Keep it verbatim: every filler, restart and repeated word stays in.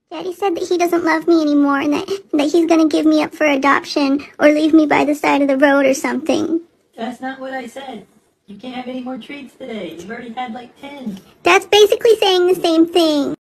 Daddy said that he doesn't love me anymore and that, that he's going to give me up for adoption or leave me by the side of the road or something. That's not what I said. You can't have any more treats today. You've already had like ten. That's basically saying the same thing.